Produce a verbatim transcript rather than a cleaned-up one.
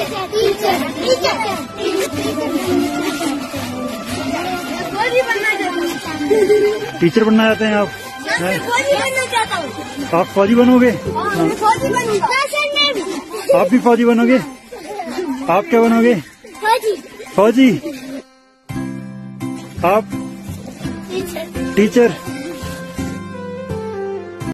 Teacher teacher बनना चाहते हैं आप? फौजी बनना चाहता हूँ। आप फौजी बनोगे? फौजी बनूंगा। आप भी फौजी बनोगे? आप क्या बनोगे? फौजी। फौजी। आप? टीचर। टीचर।